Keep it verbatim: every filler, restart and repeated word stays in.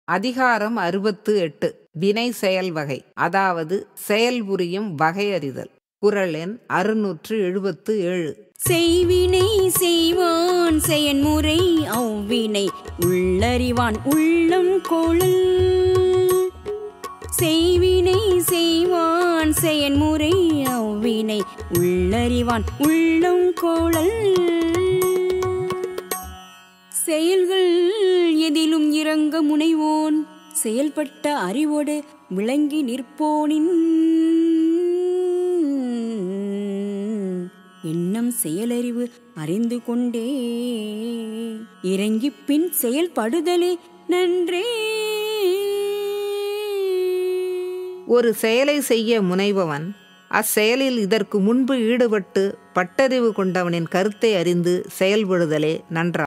அதிகாரம் அறுபத்து எட்டு. வினை செயல் வகை, அதாவது செயல் புரியும் வகை அறிதல். குறள் எண் அறுநூற்று எழுபத்து ஏழு. செய்வினை செய்வான் செயன்முறை அவ்வினை உள்ளறிவான் உள்ளம் கோளல். செய்வினை செய்வான் செயன்முறை அவ்வினை உள்ளறிவான் உள்ளம் கோளல். செயல்கள் எதிலும் இறங்க முனைவோன் செயல்பட்ட அறிவோடு விளங்கி நிற்போனின் எண்ணம் செயலறிவு அறிந்து கொண்டே இறங்கி பின் செயல்படுதலே நன்றே. ஒரு செயலை செய்ய முனைபவன் அச்செயலில் இதற்கு முன்பு ஈடுபட்டு பட்டறிவு கொண்டவனின் கருத்தை அறிந்து செயல்படுதலே நன்றாகும்.